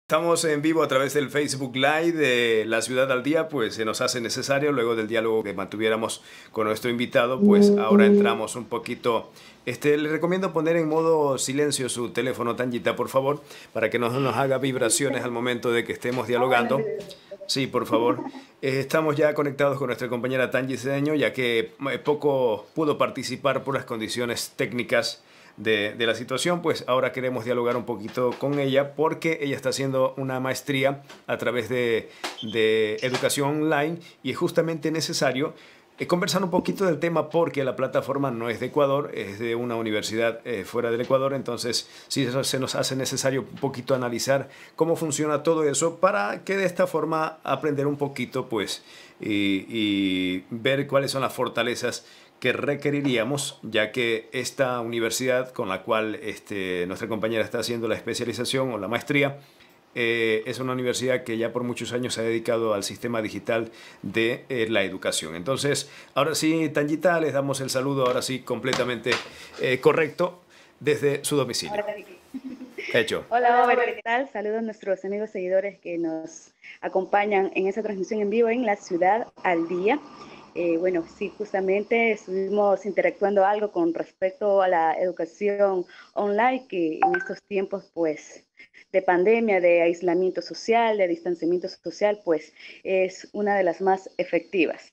Estamos en vivo a través del Facebook Live de La Ciudad al Día, pues se nos hace necesario, luego del diálogo que mantuviéramos con nuestro invitado, pues ahora entramos un poquito. Le recomiendo poner en modo silencio su teléfono, Tangita, por favor, para que no nos haga vibraciones al momento de que estemos dialogando. Sí, por favor. Estamos ya conectados con nuestra compañera Tangi Cedeño, ya que poco pudo participar por las condiciones técnicas de la situación, pues ahora queremos dialogar un poquito con ella porque ella está haciendo una maestría a través de educación online y es justamente necesario conversar un poquito del tema porque la plataforma no es de Ecuador, es de una universidad fuera del Ecuador, entonces sí se nos hace necesario un poquito analizar cómo funciona todo eso para que de esta forma aprender un poquito pues y ver cuáles son las fortalezas que requeriríamos, ya que esta universidad con la cual nuestra compañera está haciendo la especialización o la maestría, es una universidad que ya por muchos años se ha dedicado al sistema digital de la educación. Entonces, ahora sí, Tangita, les damos el saludo, ahora sí, completamente correcto desde su domicilio. Ahora sí. Hecho. Hola, Robert, ¿qué tal? Saludos a nuestros amigos seguidores que nos acompañan en esta transmisión en vivo en La Ciudad al Día. Bueno, sí, justamente estuvimos interactuando algo con respecto a la educación online, que en estos tiempos, pues, de pandemia, de aislamiento social, de distanciamiento social, pues, es una de las más efectivas.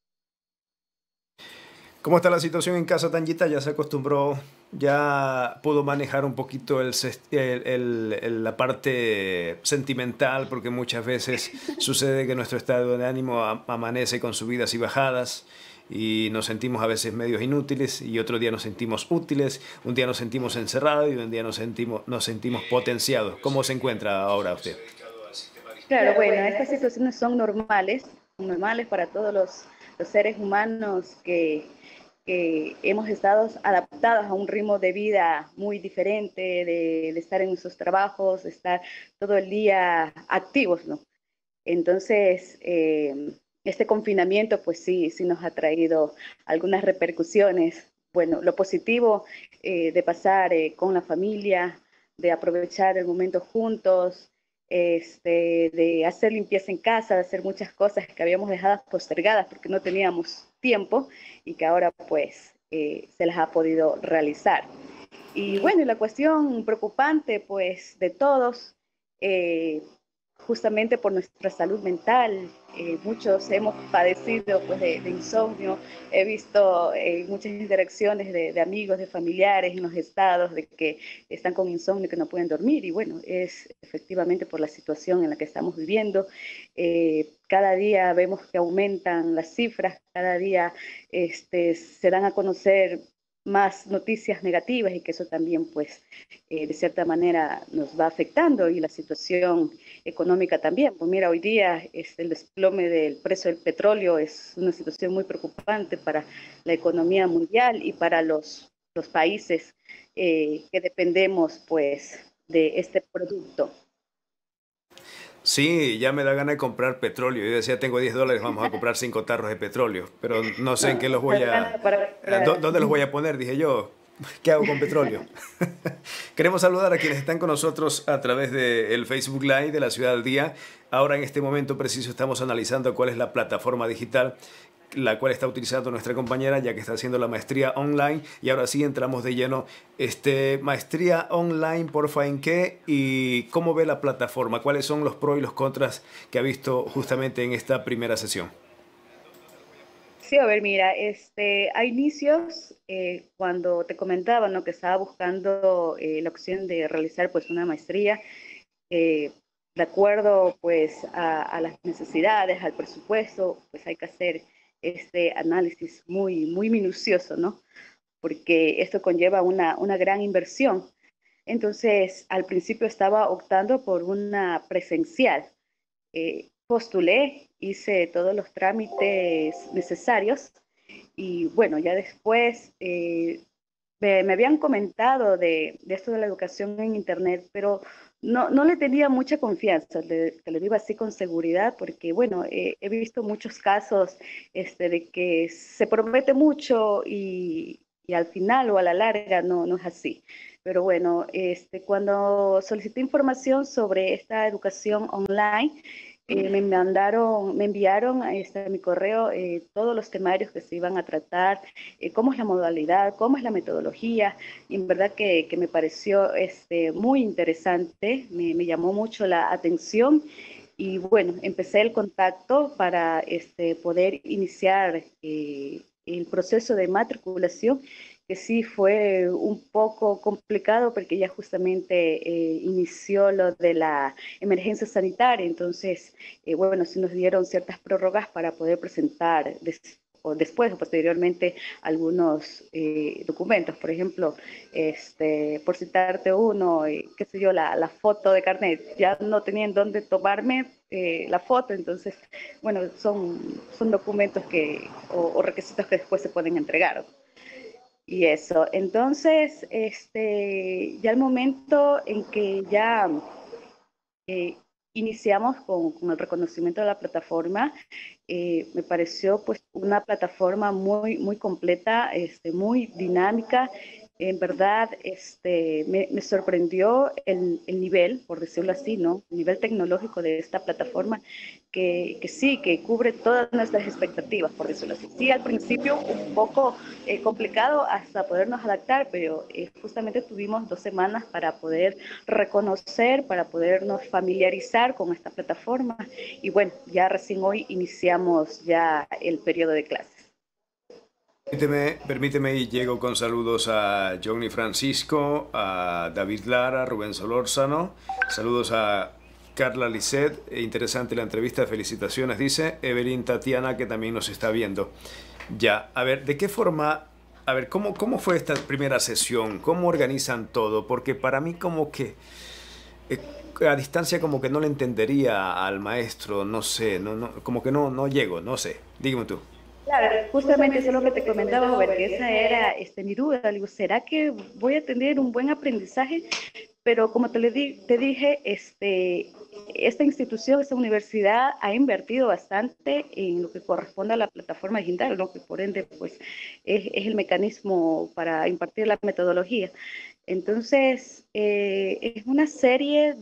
¿Cómo está la situación en casa, Tangita? ¿Ya se acostumbró? ¿Ya pudo manejar un poquito la parte sentimental? Porque muchas veces sucede que nuestro estado de ánimo amanece con subidas y bajadas y nos sentimos a veces medios inútiles y otro día nos sentimos útiles, un día nos sentimos encerrados y un día nos sentimos potenciados. ¿Cómo se encuentra ahora usted? Claro, bueno, estas situaciones son normales para todos los seres humanos que hemos estado adaptados a un ritmo de vida muy diferente, de estar en nuestros trabajos, de estar todo el día activos, ¿no? Entonces, este confinamiento, pues sí, sí nos ha traído algunas repercusiones. Bueno, lo positivo de pasar con la familia, de aprovechar el momento juntos, de hacer limpieza en casa, de hacer muchas cosas que habíamos dejado postergadas porque no teníamos tiempo y que ahora pues se las ha podido realizar. Y bueno, y la cuestión preocupante pues de todos, eh, justamente por nuestra salud mental, muchos hemos padecido pues de insomnio, he visto muchas interacciones de amigos, de familiares en los estados de que están con insomnio, que no pueden dormir y bueno, es efectivamente por la situación en la que estamos viviendo. Cada día vemos que aumentan las cifras, cada día se dan a conocer más noticias negativas y que eso también pues de cierta manera nos va afectando y la situación económica también. Pues mira, hoy día el desplome del precio del petróleo es una situación muy preocupante para la economía mundial y para los países que dependemos pues de este producto. Sí, ya me da ganas de comprar petróleo. Yo decía, tengo $10, vamos a comprar 5 tarros de petróleo, pero no sé en qué los voy a... ¿Dónde los voy a poner? Dije yo, ¿qué hago con petróleo? Queremos saludar a quienes están con nosotros a través del Facebook Live de La Ciudad al Día. Ahora en este momento preciso estamos analizando cuál es la plataforma digital la cual está utilizando nuestra compañera ya que está haciendo la maestría online y ahora sí entramos de lleno. Maestría online, porfa, ¿en qué? Y cómo ve la plataforma, cuáles son los pros y los contras que ha visto justamente en esta primera sesión. Sí, a ver, mira, a inicios, cuando te comentaba, ¿no? Que estaba buscando la opción de realizar pues una maestría, eh, de acuerdo pues a las necesidades, al presupuesto, pues hay que hacer este análisis muy, muy minucioso, ¿no? Porque esto conlleva una gran inversión. Entonces, al principio estaba optando por una presencial. Postulé, hice todos los trámites necesarios y bueno, ya después me habían comentado de esto de la educación en Internet, pero no le tenía mucha confianza, te lo digo así con seguridad, porque bueno, he visto muchos casos de que se promete mucho y al final o a la larga no es así. pero bueno, cuando solicité información sobre esta educación online, me enviaron a mi correo todos los temarios que se iban a tratar, cómo es la modalidad, cómo es la metodología, y en verdad que me pareció muy interesante, me llamó mucho la atención, y bueno, empecé el contacto para poder iniciar el proceso de matriculación, que sí fue un poco complicado porque ya justamente inició lo de la emergencia sanitaria, entonces, bueno, sí nos dieron ciertas prórrogas para poder presentar o después o posteriormente algunos documentos, por ejemplo, por citarte uno, qué sé yo, la foto de carnet, ya no tenían dónde tomarme la foto, entonces, bueno, son documentos o requisitos que después se pueden entregar. Y eso, entonces, ya el momento en que ya eh, iniciamos con el reconocimiento de la plataforma, me pareció pues una plataforma muy completa, muy dinámica. En verdad, me sorprendió el nivel, por decirlo así, ¿no? El nivel tecnológico de esta plataforma, que sí, que cubre todas nuestras expectativas, por decirlo así. Sí, al principio un poco complicado hasta podernos adaptar, pero justamente tuvimos 2 semanas para poder reconocer, para podernos familiarizar con esta plataforma. Y bueno, ya recién hoy iniciamos ya el periodo de clases. Permíteme y llego con saludos a Johnny Francisco, a David Lara, Rubén Solórzano, saludos a Carla Lisset, interesante la entrevista, felicitaciones, dice Evelyn Tatiana, que también nos está viendo. Ya, a ver, ¿de qué forma, a ver, cómo fue esta primera sesión? ¿Cómo organizan todo? Porque para mí como que eh, a distancia como que no le entendería al maestro, no sé, como que no llego, no sé, dígame tú. Claro, justamente eso es lo que te comentaba, Robert, que esa era mi duda. Digo, ¿será que voy a tener un buen aprendizaje? Pero como te dije, esta institución, esta universidad ha invertido bastante en lo que corresponde a la plataforma digital, ¿no? Que por ende pues, es el mecanismo para impartir la metodología. Entonces, es una serie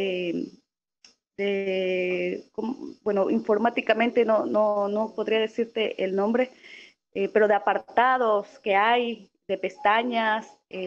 bueno, informáticamente no podría decirte el nombre, pero de apartados que hay, de pestañas,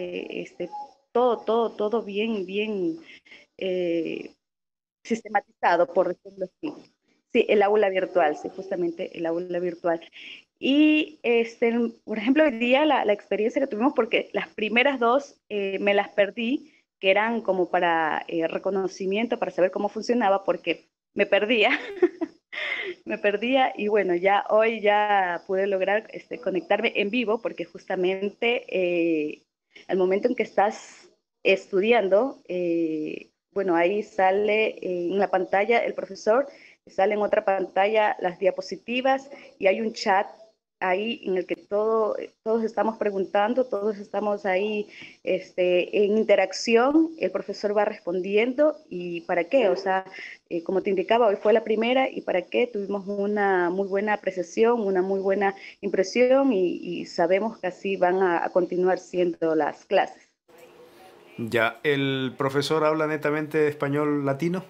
todo bien eh, sistematizado, por decirlo así. Sí, el aula virtual, sí, justamente el aula virtual. Y, por ejemplo, hoy día la experiencia que tuvimos, porque las primeras dos me las perdí, que eran como para reconocimiento, para saber cómo funcionaba, porque me perdía, me perdía y bueno, ya hoy ya pude lograr conectarme en vivo, porque justamente al momento en que estás estudiando, bueno, ahí sale en la pantalla el profesor, sale en otra pantalla las diapositivas y hay un chat ahí en el que todos estamos preguntando, todos estamos ahí en interacción, el profesor va respondiendo y para qué, o sea, como te indicaba, hoy fue la primera y para qué tuvimos una muy buena apreciación, una muy buena impresión y sabemos que así van a continuar siendo las clases. Ya, ¿el profesor habla netamente español latino?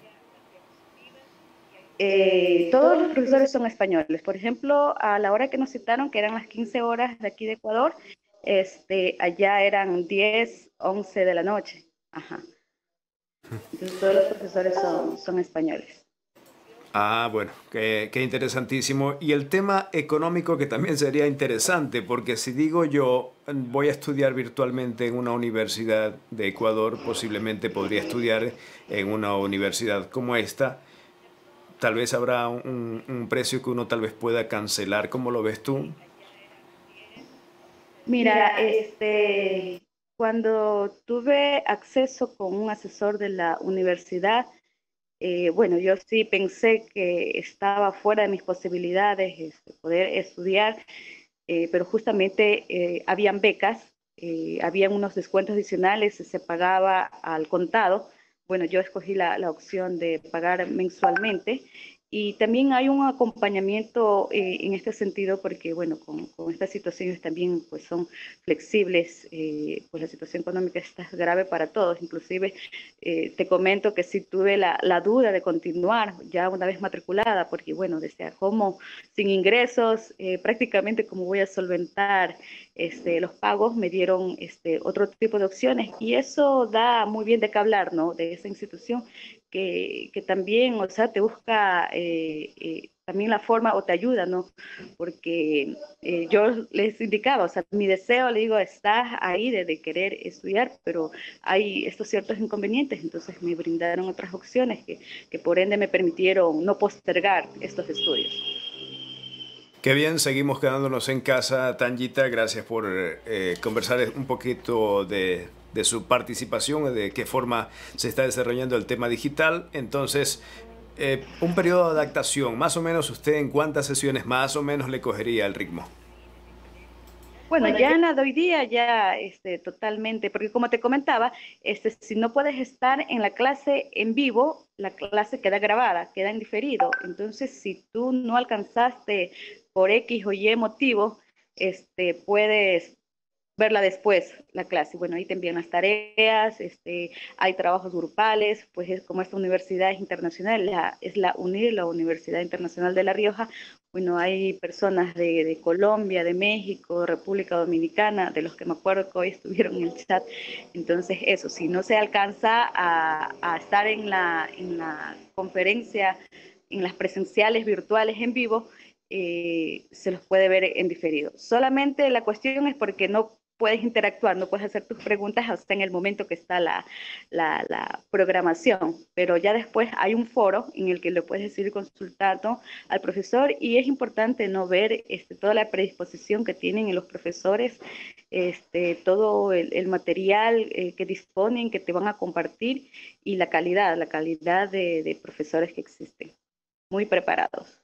Todos los profesores son españoles. Por ejemplo, a la hora que nos citaron, que eran las 15 horas de aquí de Ecuador, allá eran 10, 11 de la noche. Ajá. Entonces todos los profesores son españoles. Ah, bueno, qué interesantísimo. Y el tema económico que también sería interesante, porque si digo yo voy a estudiar virtualmente en una universidad de Ecuador, posiblemente podría estudiar en una universidad como esta, tal vez habrá un precio que uno tal vez pueda cancelar. ¿Cómo lo ves tú? Mira, cuando tuve acceso con un asesor de la universidad, bueno, yo sí pensé que estaba fuera de mis posibilidades poder estudiar, pero justamente habían becas, habían unos descuentos adicionales, se pagaba al contado. Bueno, yo escogí la opción de pagar mensualmente Y también hay un acompañamiento en este sentido porque, bueno, con estas situaciones también pues son flexibles, pues la situación económica está grave para todos, inclusive te comento que sí tuve la duda de continuar ya una vez matriculada, porque bueno, decía, ¿cómo sin ingresos? Prácticamente cómo voy a solventar los pagos, me dieron otro tipo de opciones y eso da muy bien de qué hablar, ¿no? De esa institución que también, o sea, te busca también la forma o te ayuda, ¿no? Porque yo les indicaba, o sea, mi deseo, le digo, está ahí de querer estudiar, pero hay estos ciertos inconvenientes, entonces me brindaron otras opciones que por ende me permitieron no postergar estos estudios. Qué bien, seguimos quedándonos en casa, Tangita. Gracias por conversar un poquito de su participación, de qué forma se está desarrollando el tema digital. Entonces, un periodo de adaptación, más o menos usted en cuántas sesiones más o menos le cogería el ritmo. Bueno, ya nada, hoy día ya totalmente, porque como te comentaba, si no puedes estar en la clase en vivo, la clase queda grabada, queda en diferido. Entonces, si tú no alcanzaste por X o Y motivo, puedes verla después, la clase. Bueno, ahí te envían las tareas, hay trabajos grupales, pues es, como esta universidad es internacional, es la UNIR, la Universidad Internacional de La Rioja. Bueno, hay personas de Colombia, de México, República Dominicana, de los que me acuerdo que hoy estuvieron en el chat. Entonces, eso, si no se alcanza a estar en la conferencia, en las presenciales virtuales en vivo, se los puede ver en diferido. Solamente la cuestión es porque no puedes interactuar, no puedes hacer tus preguntas hasta en el momento que está la programación, pero ya después hay un foro en el que le puedes ir consultando al profesor y es importante no ver toda la predisposición que tienen los profesores, todo el material que disponen, que te van a compartir y la calidad de profesores que existen, muy preparados.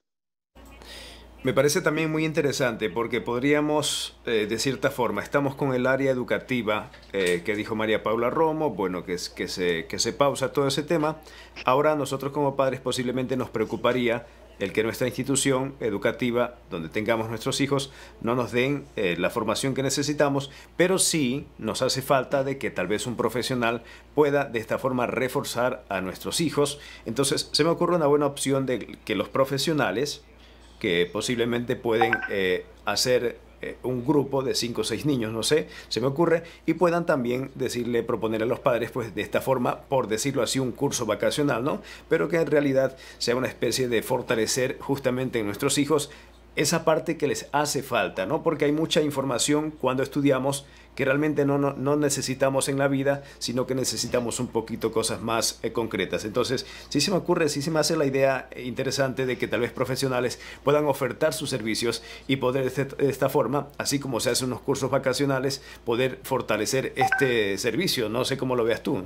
Me parece también muy interesante porque podríamos, de cierta forma, estamos con el área educativa que dijo María Paula Romo, bueno, que se pausa todo ese tema. Ahora nosotros como padres posiblemente nos preocuparía el que nuestra institución educativa, donde tengamos nuestros hijos, no nos den la formación que necesitamos, pero sí nos hace falta de que tal vez un profesional pueda de esta forma reforzar a nuestros hijos. Entonces se me ocurre una buena opción de que los profesionales que posiblemente pueden hacer un grupo de 5 o 6 niños, no sé, se me ocurre, y puedan también decirle, proponer a los padres, pues de esta forma, por decirlo así, un curso vacacional, ¿no? Pero que en realidad sea una especie de fortalecer justamente en nuestros hijos esa parte que les hace falta, ¿no? Porque hay mucha información cuando estudiamos que realmente no necesitamos en la vida, sino que necesitamos un poquito cosas más concretas. Entonces, sí se me ocurre, sí se me hace la idea interesante de que tal vez profesionales puedan ofertar sus servicios y poder de esta forma, así como se hacen unos cursos vacacionales, poder fortalecer este servicio. No sé cómo lo veas tú.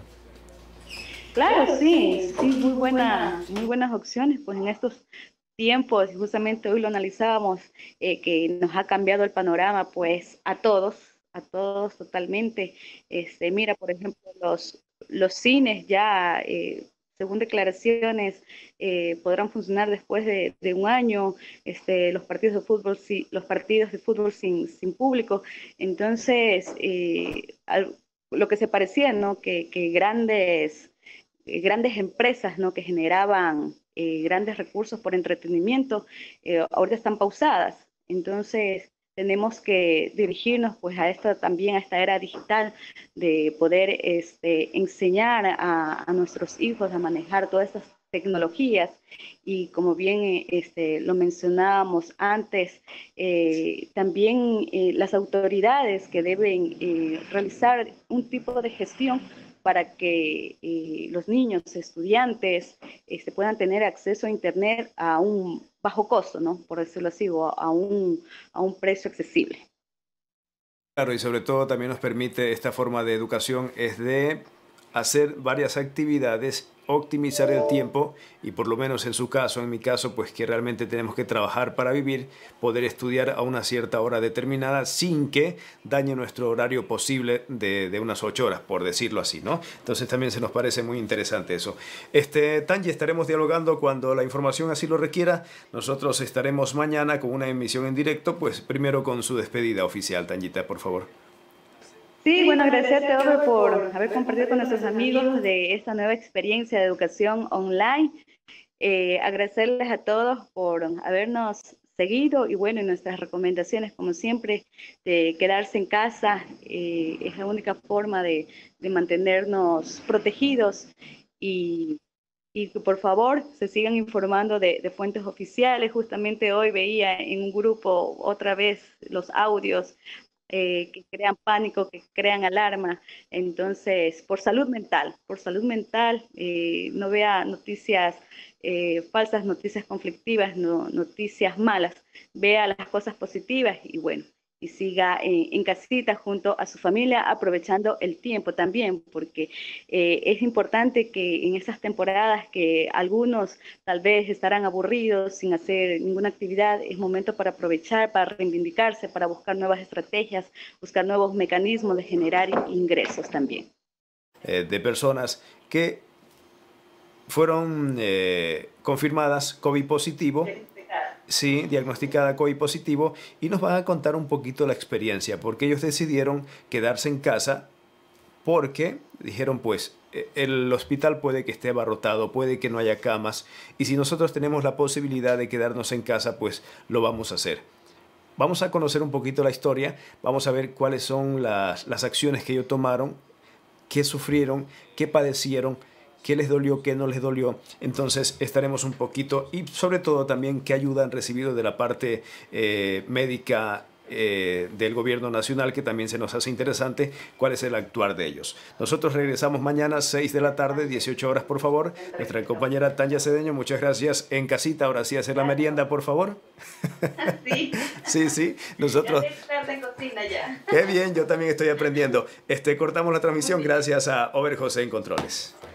Claro, sí, sí, muy buenas opciones, pues en estos tiempos, y justamente hoy lo analizábamos, que nos ha cambiado el panorama, pues a todos totalmente. Mira, por ejemplo, los cines ya, según declaraciones, podrán funcionar después de un año, los partidos de fútbol, sí, los partidos de fútbol sin público. Entonces, lo que se parecía, ¿no? Que grandes empresas, ¿no? Que generaban grandes recursos por entretenimiento, ahorita están pausadas. Entonces, tenemos que dirigirnos pues a esta también a esta era digital de poder enseñar a nuestros hijos a manejar todas estas tecnologías y como bien lo mencionábamos antes, también las autoridades que deben realizar un tipo de gestión para que los niños, estudiantes, puedan tener acceso a Internet a un bajo costo, ¿no? Por decirlo así, o a un precio accesible. Claro, y sobre todo también nos permite esta forma de educación es de hacer varias actividades optimizar el tiempo y por lo menos en su caso, en mi caso, pues que realmente tenemos que trabajar para vivir, poder estudiar a una cierta hora determinada sin que dañe nuestro horario posible de unas 8 horas, por decirlo así, ¿no? Entonces también se nos parece muy interesante eso. Tanji, estaremos dialogando cuando la información así lo requiera. Nosotros estaremos mañana con una emisión en directo, pues primero con su despedida oficial. Tanjita, por favor. Sí, bueno, agradecerte, Ove, por haber compartido con nuestros amigos de esta nueva experiencia de educación online. Agradecerles a todos por habernos seguido y bueno, en nuestras recomendaciones, como siempre, de quedarse en casa es la única forma de mantenernos protegidos y que por favor se sigan informando de fuentes oficiales. Justamente hoy veía en un grupo otra vez los audios que crean pánico, que crean alarma. Entonces, por salud mental, no vea noticias falsas, noticias conflictivas, no, noticias malas, vea las cosas positivas y bueno, y siga en casita junto a su familia, aprovechando el tiempo también, porque es importante que en estas temporadas que algunos tal vez estarán aburridos sin hacer ninguna actividad, es momento para aprovechar, para reivindicarse, para buscar nuevas estrategias, buscar nuevos mecanismos de generar ingresos también. De personas que fueron confirmadas COVID positivo. Sí, diagnosticada COVID positivo, y nos van a contar un poquito la experiencia, porque ellos decidieron quedarse en casa porque dijeron, pues, el hospital puede que esté abarrotado, puede que no haya camas, y si nosotros tenemos la posibilidad de quedarnos en casa, pues lo vamos a hacer. Vamos a conocer un poquito la historia, vamos a ver cuáles son las acciones que ellos tomaron, qué sufrieron, qué padecieron, qué les dolió, qué no les dolió. Entonces estaremos un poquito, y sobre todo también qué ayuda han recibido de la parte médica del gobierno nacional, que también se nos hace interesante cuál es el actuar de ellos. Nosotros regresamos mañana 6 de la tarde, 18 horas, por favor. Nuestra compañera Tanya Cedeño, muchas gracias. En casita, ahora sí, hacer la merienda, por favor. Sí. Sí, sí. Nosotros... Ya cocina ya. Qué bien, yo también estoy aprendiendo. Cortamos la transmisión gracias a Over José en Controles.